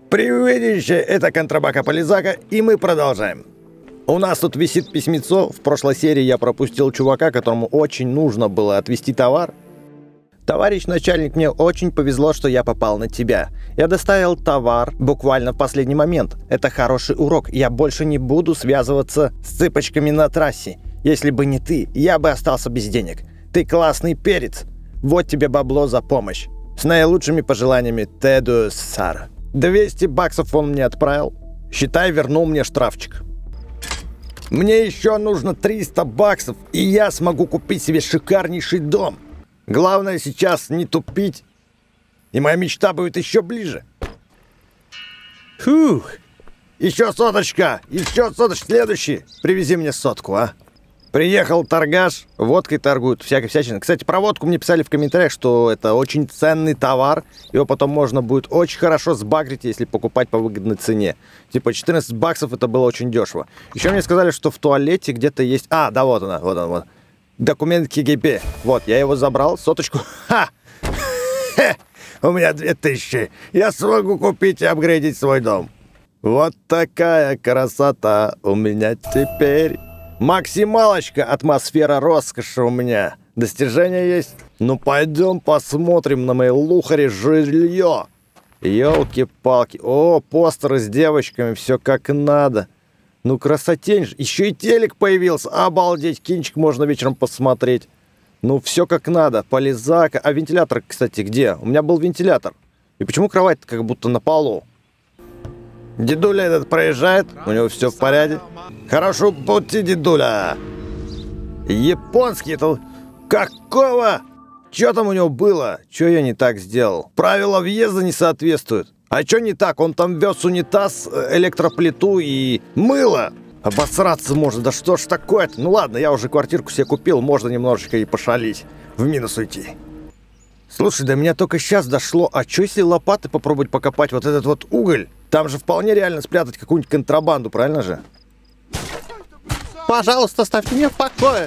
Преувеличие, это контрабака Полизака, и мы продолжаем. У нас тут висит письмецо. В прошлой серии я пропустил чувака, которому очень нужно было отвезти товар. Товарищ начальник, мне очень повезло, что я попал на тебя. Я доставил товар буквально в последний момент. Это хороший урок. Я больше не буду связываться с цыпочками на трассе. Если бы не ты, я бы остался без денег. Ты классный перец. Вот тебе бабло за помощь. С наилучшими пожеланиями, Теду Сара. 200 баксов он мне отправил. Считай, вернул мне штрафчик. Мне еще нужно 300 баксов, и я смогу купить себе шикарнейший дом. Главное сейчас не тупить, и моя мечта будет еще ближе. Фух. Еще соточка, следующий. Привези мне сотку, а. Приехал торгаш, водкой торгуют, всякой всячиной. Кстати, про водку мне писали в комментариях, что это очень ценный товар. Его потом можно будет очень хорошо сбагрить, если покупать по выгодной цене. Типа 14 баксов это было очень дешево. Еще мне сказали, что в туалете где-то есть... А, да, вот он. Документ КГБ. Вот, я его забрал, соточку. Ха! У меня 2000. Я смогу купить и апгрейдить свой дом. Вот такая красота у меня теперь. Максималочка, атмосфера роскоши у меня. Достижения есть? Ну пойдем посмотрим на мои лухари жилье. Ёлки-палки. О, постеры с девочками, все как надо. Ну красотень же. Еще и телек появился. Обалдеть, кинчик можно вечером посмотреть. Ну все как надо. Полизака. А вентилятор, кстати, где? У меня был вентилятор. И почему кровать как будто на полу? Дедуля этот проезжает, у него все в порядке. Хорошо пути, дедуля. Японский это... Какого? Что там у него было? Что я не так сделал? Правила въезда не соответствуют. А что не так? Он там вез унитаз, электроплиту и мыло. Обосраться можно. Да что ж такое-то? Ну ладно, я уже квартирку себе купил, можно немножечко и пошалить. В минус уйти. Слушай, до меня только сейчас дошло. А что если лопаты попробовать покопать вот этот вот уголь? Там же вполне реально спрятать какую-нибудь контрабанду, правильно же? Пожалуйста, оставьте меня в покое.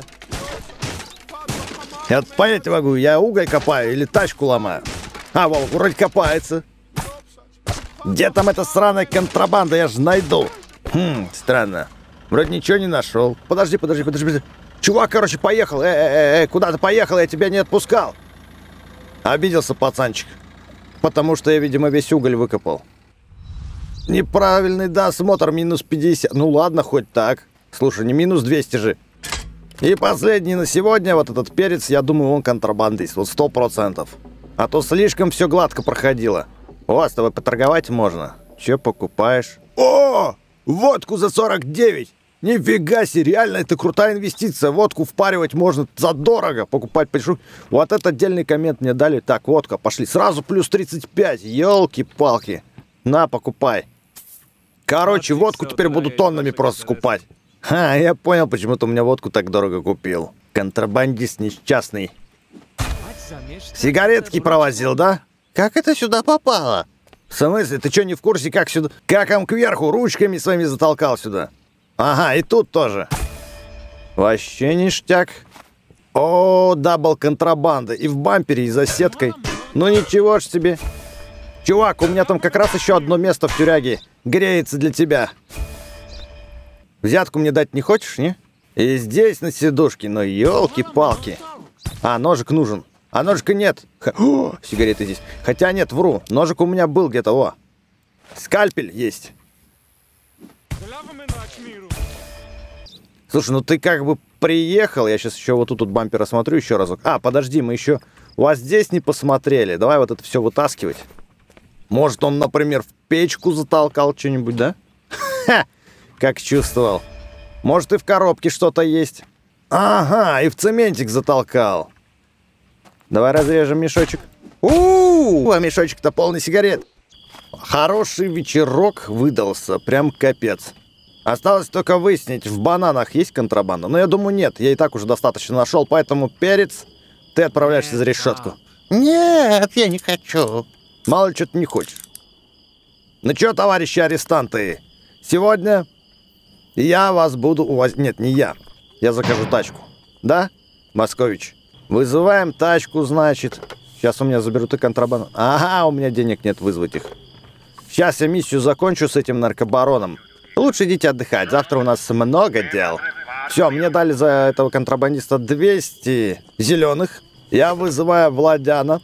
Я понять не могу, я уголь копаю или тачку ломаю. А, вон, вроде копается. Где там эта сраная контрабанда, я же найду. Странно. Вроде ничего не нашел. Подожди. Чувак, короче, поехал. Куда ты поехал, я тебя не отпускал. Обиделся пацанчик. Потому что я, видимо, весь уголь выкопал. Неправильный досмотр, минус 50. Ну ладно, хоть так. Слушай, не минус 200 же. И последний на сегодня, вот этот перец, я думаю, он контрабандист. Вот 100%. А то слишком все гладко проходило. О, с тобой поторговать можно. Че покупаешь? О, водку за 49. Нифига себе, реально это крутая инвестиция. Водку впаривать можно задорого. Покупать пришу. Вот этот отдельный коммент мне дали. Так, водка, пошли. Сразу плюс 35. Ёлки-палки. На, покупай. Короче, водку теперь буду тоннами просто скупать. Ха, я понял, почему ты у меня водку так дорого купил. Контрабандист несчастный. Сигаретки провозил, да? Как это сюда попало? В смысле, ты что, не в курсе, как сюда? Как он кверху ручками своими затолкал сюда? Ага, и тут тоже. Вообще ништяк. О, дабл контрабанда. И в бампере, и за сеткой. Ну ничего ж себе. Чувак, у меня там как раз еще одно место в тюряге греется для тебя. Взятку мне дать не хочешь, не? И здесь на сидушке, но елки-палки. А, ножик нужен. А ножика нет. О, сигареты здесь. Хотя нет, вру. Ножик у меня был где-то, о. Скальпель есть. Слушай, ну ты как бы приехал. Я сейчас еще вот тут бампер осмотрю еще разок. А, подожди, мы еще у вас здесь не посмотрели. Давай вот это все вытаскивать. Может, он, например, в печку затолкал что-нибудь, да? Ха! Как чувствовал. Может, и в коробке что-то есть. Ага, и в цементик затолкал. Давай разрежем мешочек. А мешочек-то полный сигарет. Хороший вечерок выдался, прям капец. Осталось только выяснить, в бананах есть контрабанда. Но я думаю, нет, я и так уже достаточно нашел, поэтому перец, ты отправляешься за решетку. Нет, я не хочу. Мало ли, что ты не хочешь. Ну что, товарищи арестанты, сегодня я вас буду увозить... Нет, не я. Я закажу тачку. Да, Москович? Вызываем тачку, значит. Сейчас у меня заберут и контрабанду. Ага, у меня денег нет вызвать их. Сейчас я миссию закончу с этим наркобароном. Лучше идите отдыхать, завтра у нас много дел. Все, мне дали за этого контрабандиста 200 зеленых. Я вызываю Владяна.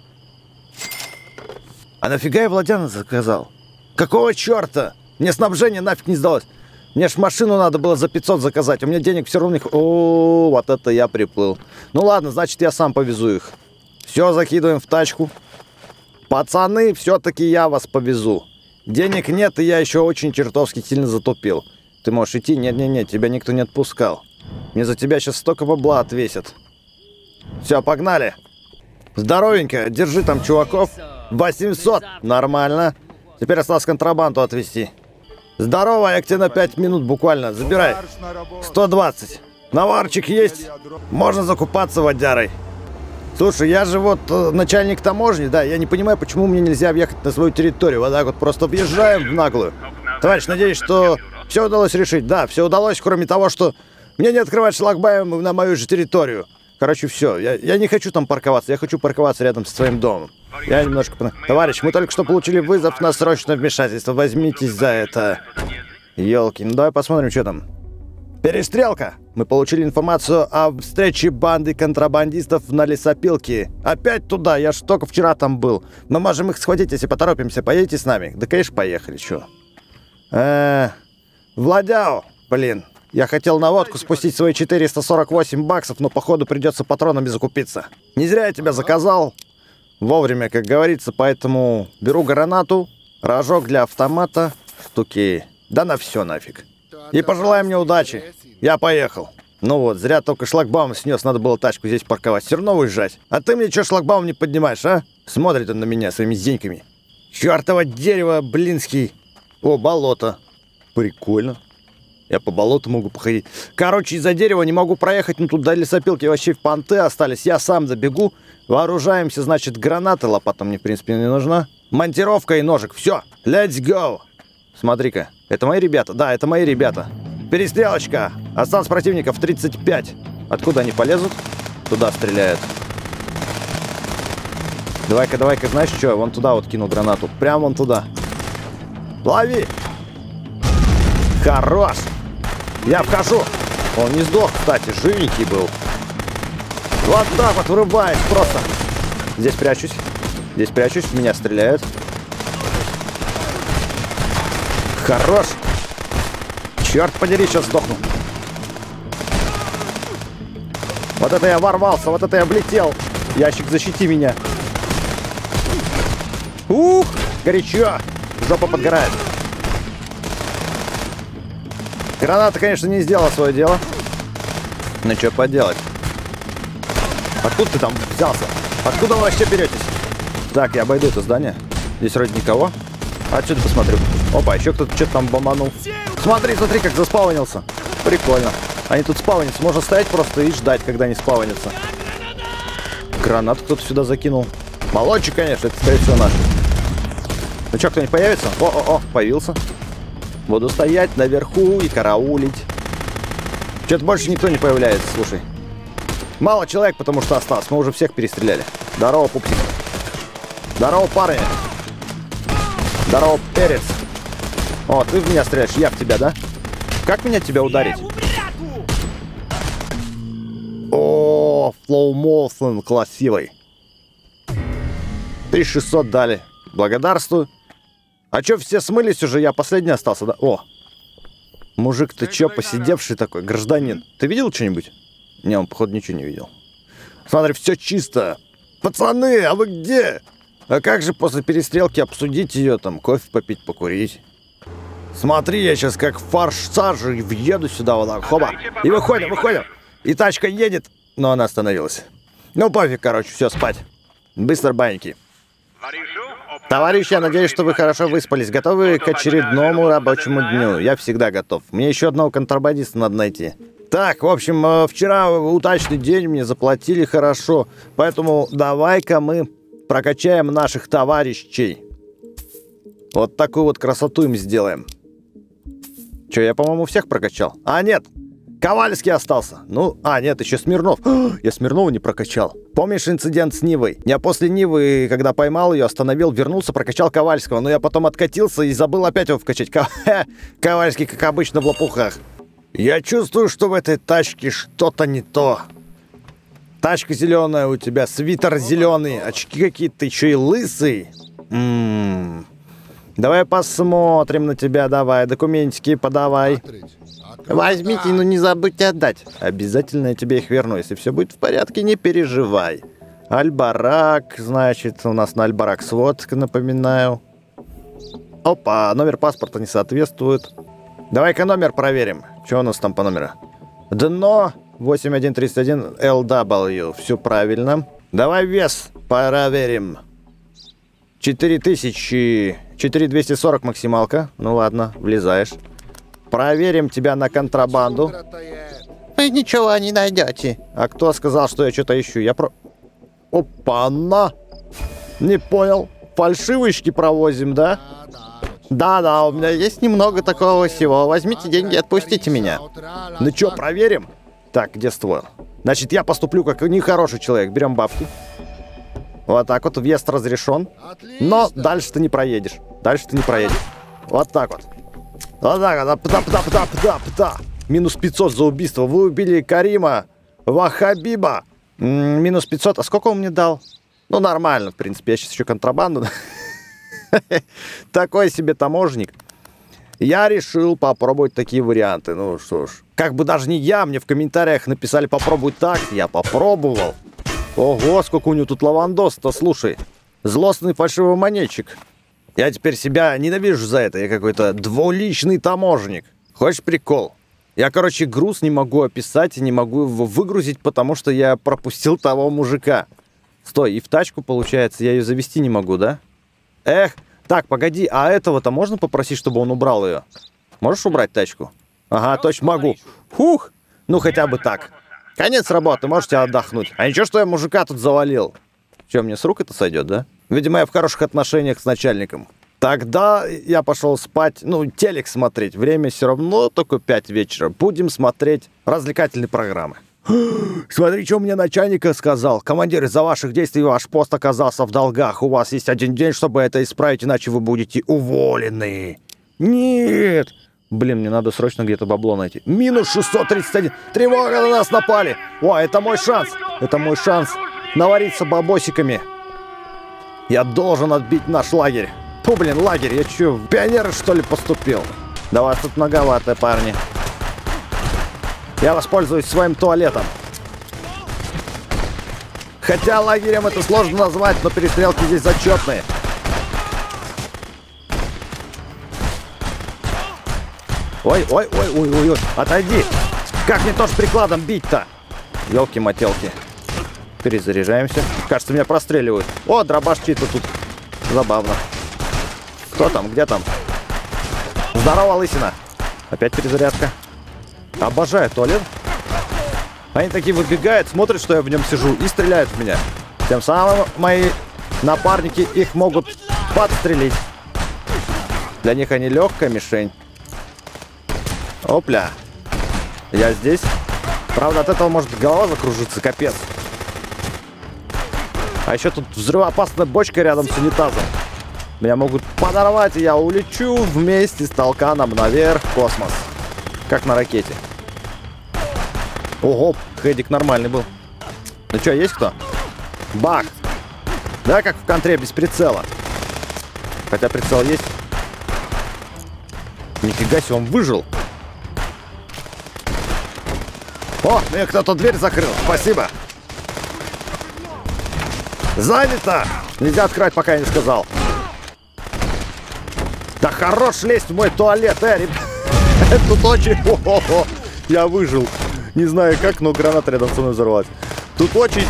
А нафига я Владяна заказал? Какого черта? Мне снабжение нафиг не сдалось. Мне ж машину надо было за 500 заказать. У меня денег все равно не... О, вот это я приплыл. Ну ладно, значит, я сам повезу их. Все, закидываем в тачку. Пацаны, все-таки я вас повезу. Денег нет, и я еще очень чертовски сильно затупил. Ты можешь идти? Нет, тебя никто не отпускал. Мне за тебя сейчас столько бабла отвесят. Все, погнали. Здоровенько, держи там чуваков. 800, нормально. Теперь осталось контрабанду отвезти. Здорово, я к тебе на 5 минут буквально. Забирай. 120. Наварчик есть? Можно закупаться водярой. Слушай, я же вот начальник таможни, да, я не понимаю, почему мне нельзя въехать на свою территорию. Вот так вот просто въезжаем в наглую. Товарищ, надеюсь, что все удалось решить. Да, все удалось, кроме того, что мне не открывать шлагбаум на мою же территорию. Короче, все, я не хочу там парковаться, я хочу парковаться рядом со своим домом. Я немножко... Товарищ, мы только что получили вызов на срочное вмешательство. Возьмитесь за это. Ёлки, ну давай посмотрим, что там. Перестрелка! Мы получили информацию о встрече банды контрабандистов на лесопилке. Опять туда, я ж только вчера там был. Мы можем их схватить, если поторопимся. Поедете с нами? Да, конечно, поехали, чё. Владяо, блин. Я хотел на водку спустить свои 448 баксов, но походу придется патронами закупиться. Не зря я тебя заказал. Вовремя, как говорится, поэтому беру гранату, рожок для автомата, штуки. Да на все нафиг. И пожелай мне удачи. Я поехал. Ну вот, зря только шлагбаум снес, надо было тачку здесь парковать. Все равно уезжать. А ты мне что шлагбаум не поднимаешь, а? Смотрит он на меня своими зеньками. Чёртово дерево, блинский. О, болото. Прикольно. Я по болоту могу походить. Короче, из-за дерева не могу проехать, но тут до лесопилки вообще в понты остались. Я сам добегу. Вооружаемся, значит, граната. Лопата мне, в принципе, не нужна. Монтировка и ножик. Все, let's go. Смотри-ка, это мои ребята? Да, это мои ребята. Перестрелочка. Осталось противников 35. Откуда они полезут? Туда стреляют. Давай-ка, знаешь что? Вон туда вот кину гранату. Прям вон туда. Лови. Хорош. Я вхожу. Он не сдох, кстати, живенький был. Вот так вот врубаюсь просто. Здесь прячусь. В меня стреляют. Хорош. Черт подери, сейчас сдохну. Вот это я ворвался, вот это я влетел. Ящик, защити меня. Ух, горячо. Жопа подгорает. Граната, конечно, не сделала свое дело. Ну, что поделать. Откуда ты там взялся? Откуда вы вообще беретесь? Так, я обойду это здание. Здесь вроде никого. Отсюда посмотрю. Опа, еще кто-то что-то там бомбанул. Смотри, как заспаунился. Прикольно. Они тут спаунятся. Можно стоять просто и ждать, когда они спаунятся. Гранату кто-то сюда закинул. Молодчик, конечно, это, скорее всего, наш. Ну что, кто-нибудь появится? О, появился. Буду стоять наверху и караулить. Что-то больше никто не появляется, слушай. Мало человек, потому что осталось. Мы уже всех перестреляли. Здорово, пупсик. Здорово, парни. Здорово, перец. О, ты в меня стреляешь, я в тебя, да? Как меня тебя ударить? О, Flow Motion красивый. 3600 дали. Благодарствую. А чё, все смылись уже? Я последний остался, да? О! Мужик, ты чё, посидевший такой, гражданин? Ты видел что-нибудь? Не, он, походу, ничего не видел. Смотри, все чисто. Пацаны, а вы где? А как же после перестрелки обсудить ее, там, кофе попить, покурить? Смотри, я сейчас как форсаж въеду сюда вот так, хоба. И выходим. И тачка едет, но она остановилась. Ну, пофиг, короче, все, спать. Быстро баньки. Товарищи, я надеюсь, что вы хорошо выспались. Готовы к очередному рабочему дню? Я всегда готов. Мне еще одного контрабандиста надо найти. Так, в общем, вчера удачный день, мне заплатили хорошо. Поэтому давай-ка мы прокачаем наших товарищей. Вот такую вот красоту им сделаем. Че, я, по-моему, всех прокачал? А, нет. Ковальский остался. Ну, нет, еще Смирнов. Я Смирнова не прокачал. Помнишь инцидент с Нивой? Я после Нивы, когда поймал ее, остановил, вернулся, прокачал Ковальского. Но я потом откатился и забыл опять его вкачать. Ковальский, как обычно, в лопухах. Я чувствую, что в этой тачке что-то не то. Тачка зеленая у тебя, свитер зеленый, очки какие-то, еще и лысый. Давай посмотрим на тебя, давай, документики подавай. Возьмите, но не забудьте отдать. Обязательно я тебе их верну, если все будет в порядке, не переживай. Альбарак, значит, у нас на Альбарак сводка, напоминаю. Опа, номер паспорта не соответствует. Давай-ка номер проверим. Что у нас там по номеру? Дно 8131 LW. Все правильно. Давай вес проверим. 4240 максималка. Ну ладно, влезаешь. Проверим тебя на контрабанду. Вы ничего не найдете. А кто сказал, что я что-то ищу? Опа-на! Не понял. Фальшивочки провозим, да? Да, у меня есть немного такого всего. Возьмите деньги и отпустите меня. Ну что, проверим? Так, где ствол? Значит, я поступлю как нехороший человек. Берем бабки. Вот так вот, въезд разрешен. Но дальше ты не проедешь. Вот так вот. Вот так вот. Минус 500 за убийство. Вы убили Карима Вахабиба. Минус 500. А сколько он мне дал? Ну, нормально, в принципе. Я сейчас еще контрабанду. Такой себе таможенник. Я решил попробовать такие варианты. Ну что ж. Как бы даже не я, мне в комментариях написали попробуй так. Я попробовал. Ого, сколько у него тут лавандос-то, слушай. Злостный фальшивый монетчик. Я теперь себя ненавижу за это. Я какой-то двуличный таможенник. Хочешь прикол? Я, короче, груз не могу описать и не могу его выгрузить, потому что я пропустил того мужика. Стой, и в тачку, получается, я ее завести не могу, да? Эх, так, погоди, а этого-то можно попросить, чтобы он убрал ее? Можешь убрать тачку? Ага, точно могу. Фух, ну хотя бы так. Конец работы, можете отдохнуть. А ничего, что я мужика тут завалил? Че, мне с рук это сойдет, да? Видимо, я в хороших отношениях с начальником. Тогда я пошел спать, телек смотреть. Время все равно только 5 вечера. Будем смотреть развлекательные программы. Смотри, что мне начальник сказал. Командир, из-за ваших действий ваш пост оказался в долгах. У вас есть 1 день, чтобы это исправить, иначе вы будете уволены. Нет. Блин, мне надо срочно где-то бабло найти. Минус 631. Тревога, на нас напали. О, это мой шанс. Навариться бабосиками. Я должен отбить наш лагерь. Фу, блин, лагерь. Я что, в пионеры, что ли, поступил? Да вас тут многовато, парни. Я воспользуюсь своим туалетом. Хотя лагерем это сложно назвать, но перестрелки здесь зачетные. Ой, отойди. Как мне тоже прикладом бить-то? Ёлки-мотелки. Перезаряжаемся. Кажется, меня простреливают. О, дробаш чей-то тут. Забавно. Кто там? Где там? Здорово, лысина. Опять перезарядка. Обожаю туалет. Они такие выбегают, смотрят, что я в нем сижу, и стреляют в меня. Тем самым мои напарники их могут подстрелить. Для них они легкая мишень. Опля. Я здесь. Правда, от этого может голова закружиться, капец. А еще тут взрывоопасная бочка рядом с унитазом. Меня могут подорвать, и я улечу вместе с толканом наверх в космос. Как на ракете. Ого, хедик нормальный был. Ну что, есть кто? Бах! Да, как в контре, без прицела. Хотя прицел есть. Нифига себе, он выжил. О, мне кто-то дверь закрыл. Спасибо. Занято! Нельзя открывать, пока я не сказал. Да хорош лезть в мой туалет, Тут очень... О-хо-хо. Я выжил. Не знаю как, но граната рядом со мной взорвалась. Тут очень...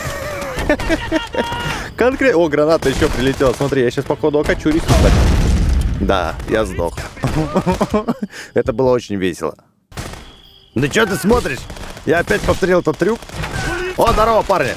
Конкретно... О, граната еще прилетела. Смотри, я сейчас, походу, окочурюсь. Да, я сдох. Это было очень весело. Да что ты смотришь? Я опять повторил этот трюк. О, здорово, парни.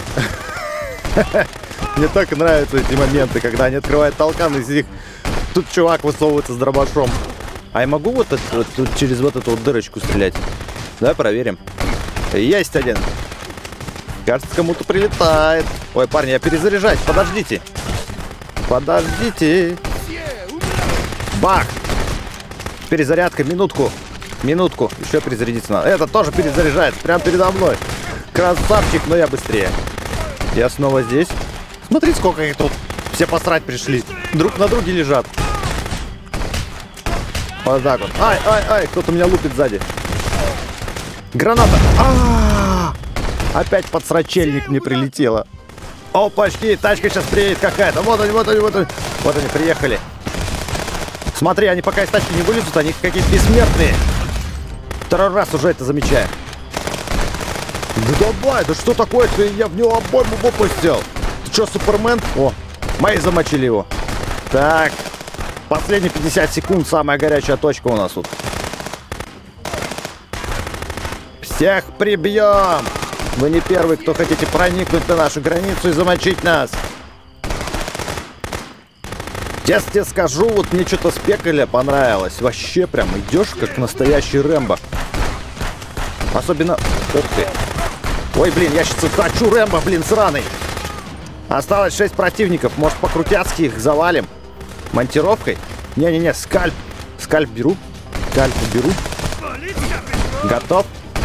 Мне так нравятся эти моменты, когда они открывают толкан, из них тут чувак высовывается с дробашом. А я могу вот через вот эту вот дырочку стрелять? Давай проверим. Есть один. Кажется, кому-то прилетает. Ой, парни, я перезаряжаюсь. Подождите. Подождите. Бах! Перезарядка, минутку. Минутку. Еще перезарядиться надо. Это тоже перезаряжается. Прямо передо мной. Красавчик, но я быстрее. Я снова здесь. Смотри, сколько их тут. Все посрать пришли. Друг на друге лежат. Вот так вот. Ай, ай, ай. Кто-то меня лупит сзади. Граната. Опять подсрачельник мне прилетело. Опачки, тачка сейчас приедет какая-то. Вот они, вот они, вот они. Вот они, приехали. Смотри, они пока из тачки не вылезут, они какие-то бессмертные. Второй раз уже это замечаю. Да давай, да что такое-то? Я в него обойму выпустил. Ты что, Супермен? О, мои замочили его. Так, последние 50 секунд, самая горячая точка у нас тут. Всех прибьем! Вы не первый, кто хотите проникнуть на нашу границу и замочить нас. Честно тебе скажу, вот мне что-то с Пекаля понравилось. Вообще прям идешь как настоящий Рэмбо. Особенно... Ух ты. Ой, блин, я сейчас хочу Рэмбо, блин, сраный. Осталось 6 противников. Может, по-крутяцки их завалим? Монтировкой? Не-не-не, скальп. Скальп беру. Скальп беру. Готов.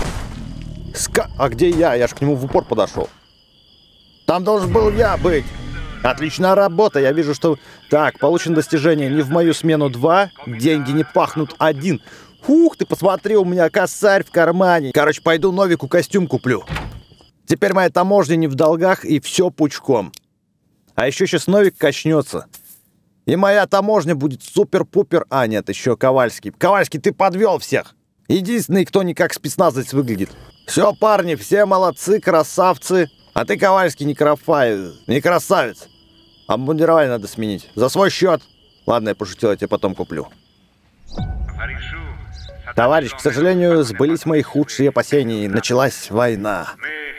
А где я? Я же к нему в упор подошел. Там должен был я быть. Отличная работа. Я вижу, что... Так, получено достижение. Не в мою смену 2. Деньги не пахнут 1. Ух ты, посмотри, у меня косарь в кармане. Короче, пойду Новику костюм куплю. Теперь моя таможня не в долгах и все пучком. А еще сейчас Новик качнется. И моя таможня будет супер-пупер... А, нет, еще Ковальский. Ковальский, ты подвел всех. Единственный, кто не как спецназовец выглядит. Все, парни, все молодцы, красавцы. А ты, Ковальский, не красавец. Обмундирование надо сменить. За свой счет. Ладно, я пошутил, я тебе потом куплю. Товарищ, к сожалению, сбылись мои худшие опасения. Началась война.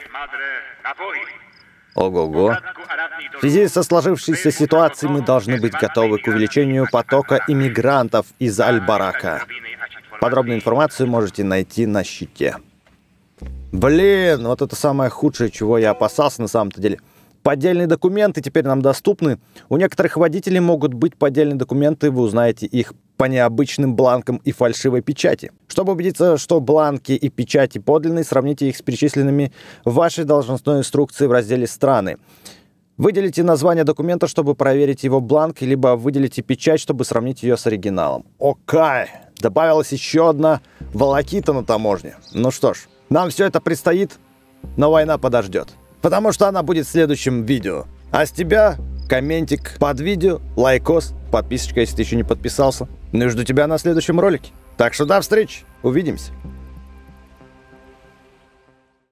Ого-го. В связи со сложившейся ситуацией мы должны быть готовы к увеличению потока иммигрантов из Аль-Барака. Подробную информацию можете найти на щите. Блин, вот это самое худшее, чего я опасался на самом-то деле. Поддельные документы теперь нам доступны. У некоторых водителей могут быть поддельные документы, вы узнаете их по необычным бланкам и фальшивой печати. Чтобы убедиться, что бланки и печати подлинные, сравните их с перечисленными в вашей должностной инструкции в разделе «Страны». Выделите название документа, чтобы проверить его бланк, либо выделите печать, чтобы сравнить ее с оригиналом. Окей, добавилась еще одна волокита на таможне. Ну что ж, нам все это предстоит, но война подождет. Потому что она будет в следующем видео. А с тебя комментик под видео, лайкос, подписочка, если ты еще не подписался. Ну и жду тебя на следующем ролике. Так что до встречи, увидимся.